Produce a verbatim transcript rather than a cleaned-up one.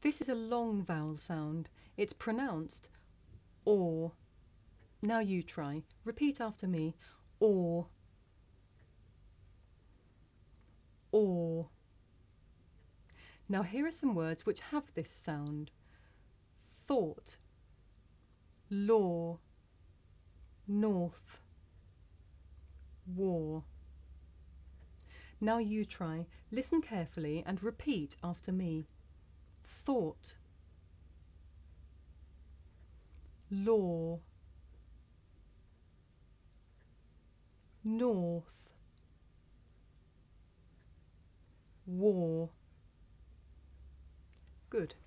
This is a long vowel sound. It's pronounced or. Now you try. Repeat after me. Or. Or. Now here are some words which have this sound. Thought, law, north, war. Now you try. Listen carefully and repeat after me. Thought, law, north, war. Good.